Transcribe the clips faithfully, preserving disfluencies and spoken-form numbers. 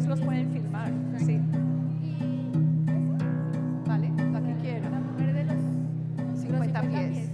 después los pueden filmar, sí. Vale, la que quiera. La mujer de los cincuenta pies.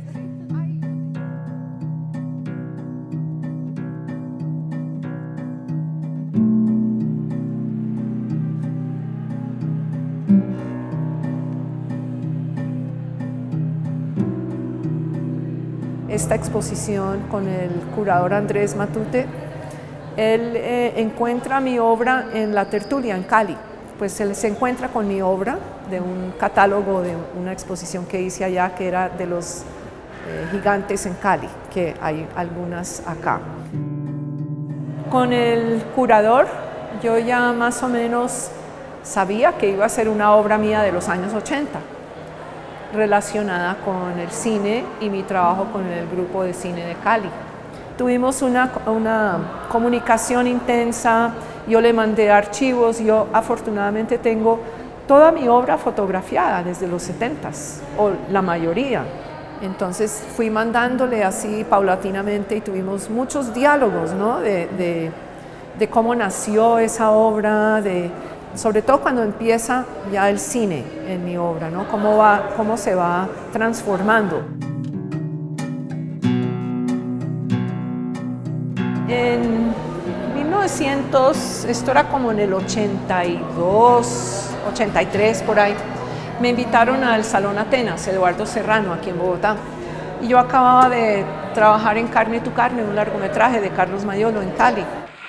Esta exposición con el curador Andrés Matute, él eh, encuentra mi obra en la tertulia en Cali. Pues él se encuentra con mi obra de un catálogo de una exposición que hice allá, que era de los eh, gigantes en Cali, que hay algunas acá. Con el curador yo ya más o menos sabía que iba a ser una obra mía de los años ochenta, relacionada con el cine y mi trabajo con el grupo de cine de Cali. Tuvimos una, una comunicación intensa, yo le mandé archivos, yo afortunadamente tengo toda mi obra fotografiada desde los setentas, o la mayoría. Entonces fui mandándole así paulatinamente y tuvimos muchos diálogos, ¿no? de, de, de cómo nació esa obra, de, sobre todo cuando empieza ya el cine en mi obra, ¿no? Cómo va, cómo se va transformando. En mil novecientos, esto era como en el ochenta y dos, ochenta y tres por ahí, me invitaron al Salón Atenas, Eduardo Serrano, aquí en Bogotá. Y yo acababa de trabajar en Carne tu Carne, un largometraje de Carlos Mayolo en Cali.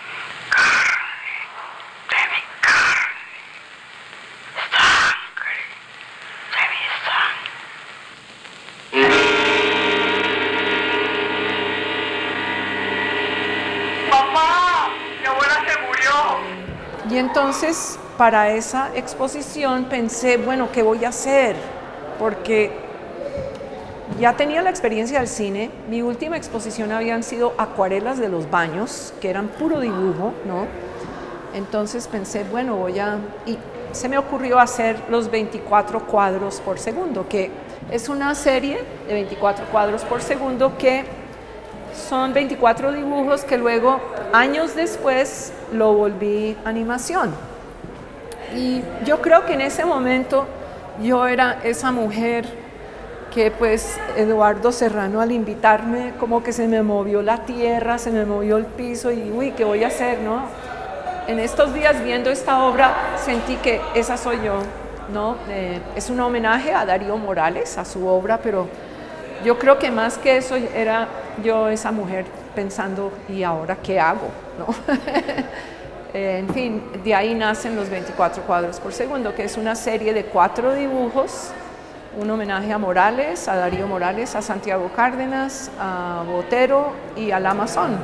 Y entonces, para esa exposición pensé, bueno, ¿qué voy a hacer? Porque ya tenía la experiencia del cine. Mi última exposición habían sido acuarelas de los baños, que eran puro dibujo, ¿no? Entonces pensé, bueno, voy a... Y se me ocurrió hacer los veinticuatro cuadros por segundo, que es una serie de veinticuatro cuadros por segundo que son veinticuatro dibujos que luego, años después, lo volví animación. Y yo creo que en ese momento yo era esa mujer que pues Eduardo Serrano, al invitarme, como que se me movió la tierra, se me movió el piso y uy, ¿qué voy a hacer, no? En estos días viendo esta obra sentí que esa soy yo, ¿no? Eh, es un homenaje a Darío Morales, a su obra, pero yo creo que más que eso era yo esa mujer pensando, ¿y ahora qué hago? ¿No? eh, en fin, de ahí nacen los veinticuatro cuadros por segundo, que es una serie de cuatro dibujos, un homenaje a Morales, a Darío Morales, a Santiago Cárdenas, a Botero y al Amazon.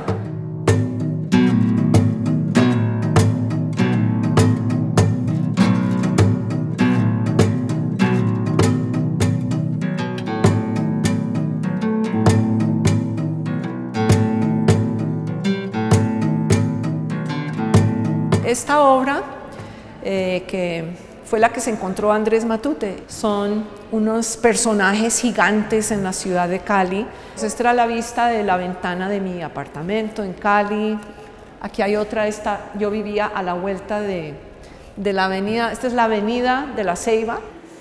Esta obra, eh, que fue la que se encontró Andrés Matute, son unos personajes gigantes en la ciudad de Cali. Esta era la vista de la ventana de mi apartamento en Cali. Aquí hay otra, esta, yo vivía a la vuelta de, de la avenida, esta es la avenida de la Ceiba.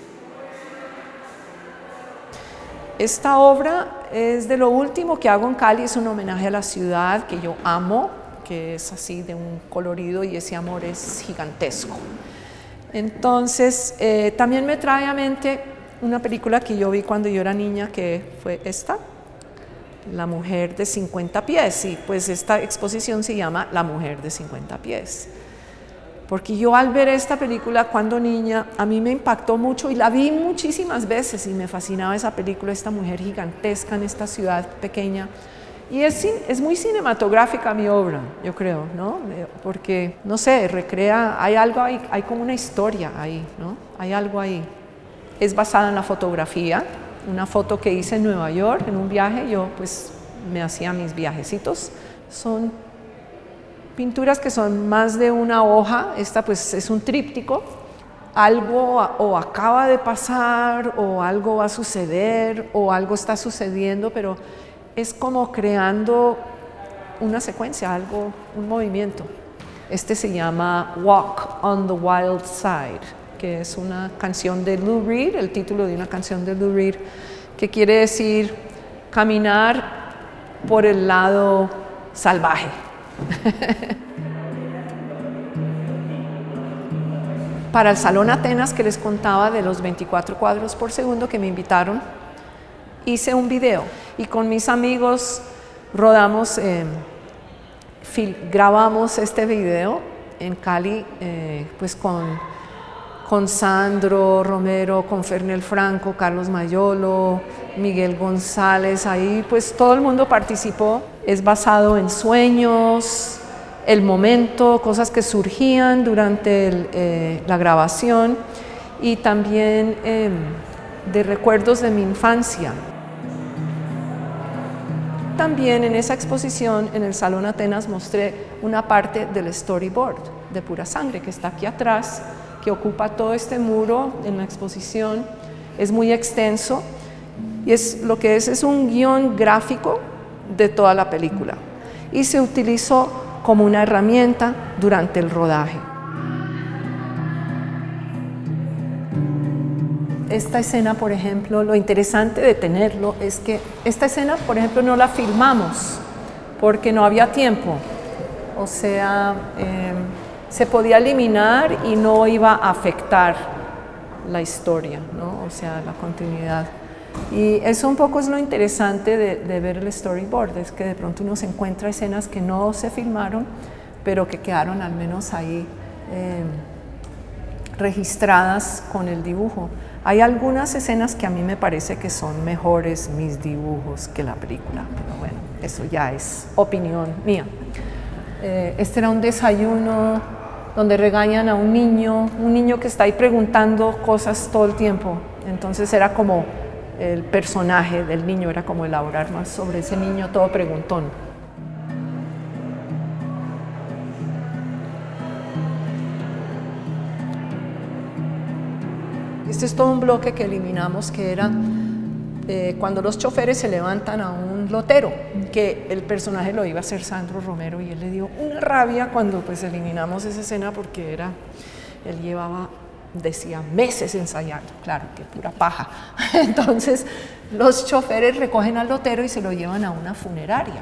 Esta obra es de lo último que hago en Cali, es un homenaje a la ciudad que yo amo, que es así de un colorido y ese amor es gigantesco. Entonces, eh, también me trae a mente una película que yo vi cuando yo era niña, que fue esta, La mujer de cincuenta pies, y pues esta exposición se llama La mujer de cincuenta pies. Porque yo al ver esta película cuando niña, a mí me impactó mucho y la vi muchísimas veces y me fascinaba esa película, esta mujer gigantesca en esta ciudad pequeña. Y es, es muy cinematográfica mi obra, yo creo, ¿no? Porque, no sé, recrea, hay algo ahí, hay como una historia ahí, ¿no? Hay algo ahí. Es basada en la fotografía, una foto que hice en Nueva York, en un viaje, yo pues me hacía mis viajecitos. Son pinturas que son más de una hoja, esta pues es un tríptico. Algo o acaba de pasar, o algo va a suceder, o algo está sucediendo, pero es como creando una secuencia, algo, un movimiento. Este se llama Walk on the Wild Side, que es una canción de Lou Reed, el título de una canción de Lou Reed, que quiere decir caminar por el lado salvaje. Para el Salón Atenas que les contaba de los veinticuatro cuadros por segundo que me invitaron, hice un video y con mis amigos rodamos, eh, grabamos este video en Cali, eh, pues con, con Sandro Romero, con Fernel Franco, Carlos Mayolo, Miguel González, ahí pues todo el mundo participó. Es basado en sueños, el momento, cosas que surgían durante el, eh, la grabación y también eh, de recuerdos de mi infancia. También en esa exposición en el Salón Atenas mostré una parte del storyboard de Pura Sangre que está aquí atrás, que ocupa todo este muro en la exposición. Es muy extenso y es, lo que es es un guión gráfico de toda la película y se utilizó como una herramienta durante el rodaje. Esta escena, por ejemplo, lo interesante de tenerlo es que esta escena, por ejemplo, no la filmamos porque no había tiempo. O sea, eh, se podía eliminar y no iba a afectar la historia, ¿no? O sea, la continuidad. Y eso un poco es lo interesante de, de ver el storyboard, es que de pronto uno se encuentra escenas que no se filmaron, pero que quedaron al menos ahí eh, registradas con el dibujo. Hay algunas escenas que a mí me parece que son mejores mis dibujos que la película, pero bueno, eso ya es opinión mía. Eh, este era un desayuno donde regañan a un niño, un niño que está ahí preguntando cosas todo el tiempo, entonces era como el personaje del niño, era como elaborar más sobre ese niño todo preguntón. Este es todo un bloque que eliminamos, que era eh, cuando los choferes se levantan a un lotero, que el personaje lo iba a hacer Sandro Romero y él le dio una rabia cuando pues eliminamos esa escena porque era, él llevaba, decía, meses ensayando, claro, que pura paja. Entonces los choferes recogen al lotero y se lo llevan a una funeraria.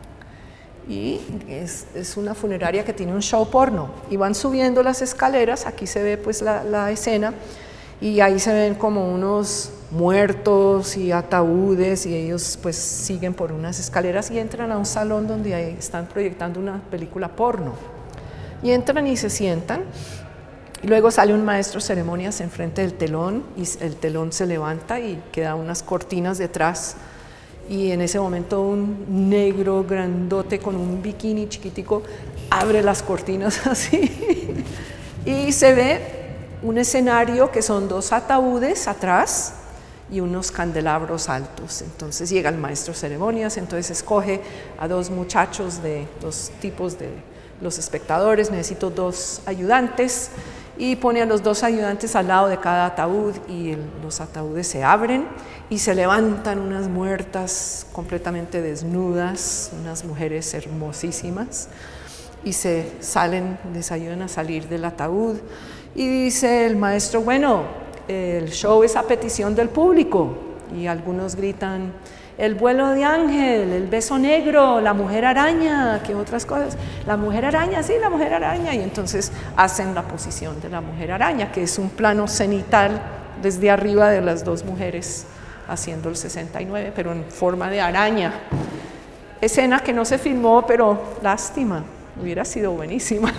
Y es, es una funeraria que tiene un show porno. Y van subiendo las escaleras, aquí se ve pues la, la escena, y ahí se ven como unos muertos y ataúdes, y ellos pues siguen por unas escaleras y entran a un salón donde ahí están proyectando una película porno. Y entran y se sientan. Y luego sale un maestro de ceremonias enfrente del telón y el telón se levanta y queda unas cortinas detrás y en ese momento un negro grandote con un bikini chiquitico abre las cortinas así y se ve un escenario que son dos ataúdes atrás y unos candelabros altos. Entonces llega el maestro de ceremonias, entonces escoge a dos muchachos de dos tipos de los espectadores, necesito dos ayudantes, y pone a los dos ayudantes al lado de cada ataúd y el, los ataúdes se abren y se levantan unas muertas completamente desnudas, unas mujeres hermosísimas, y se salen, les ayudan a salir del ataúd y dice el maestro, bueno, el show es a petición del público, y algunos gritan el vuelo de ángel, el beso negro, la mujer araña, que otras cosas. La mujer araña, sí, la mujer araña. Y entonces hacen la posición de la mujer araña, que es un plano cenital desde arriba de las dos mujeres haciendo el sesenta y nueve, pero en forma de araña. Escena que no se filmó, pero lástima, hubiera sido buenísima.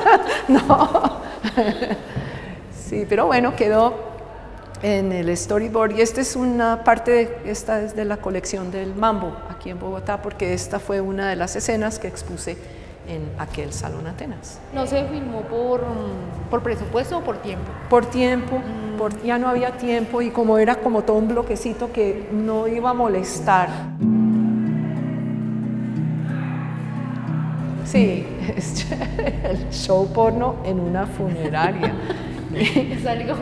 No. Sí, pero bueno, quedó en el storyboard, y esta es una parte, de, esta es de la colección del Mambo aquí en Bogotá, porque esta fue una de las escenas que expuse en aquel Salón Atenas. ¿No se filmó por, por presupuesto o por tiempo? Por tiempo, mm. por, ya no había tiempo, y como era como todo un bloquecito que no iba a molestar. Sí, es el show porno en una funeraria. Es algo...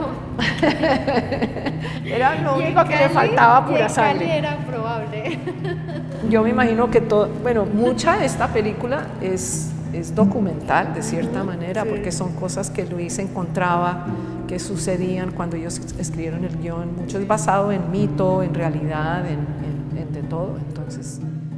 Era lo único que le faltaba, Pura Sangre. Cali era probable. Yo me imagino que todo, bueno, mucha de esta película es es documental de cierta manera, sí, porque son cosas que Luis encontraba que sucedían cuando ellos escribieron el guión. Mucho es basado en mito, en realidad, en, en, en de todo. Entonces